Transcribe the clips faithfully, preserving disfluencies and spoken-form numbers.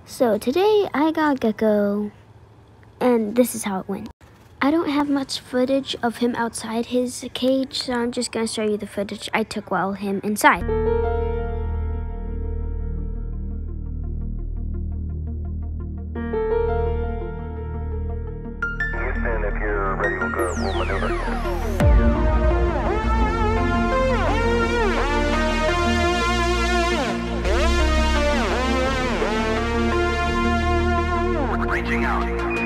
So today I got Gecko, and this is how it went. I don't have much footage of him outside his cage, so I'm just gonna show you the footage I took while him inside. Houston, if you're ready, we'll go. We'll maneuver. Reaching out.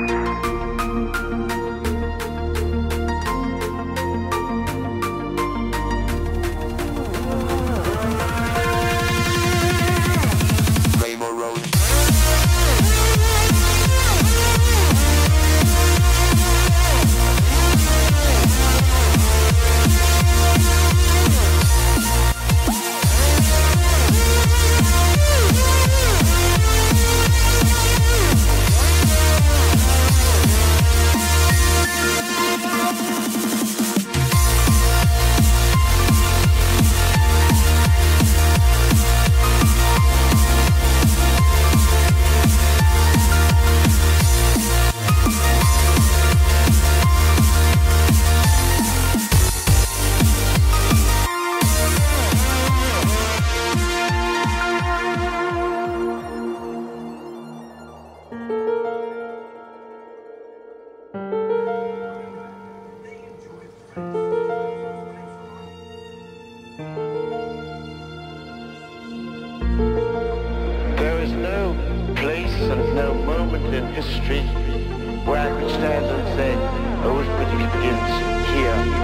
Rainbow Road. There is no place and no moment in history where I could stand and say, oh, it begins here.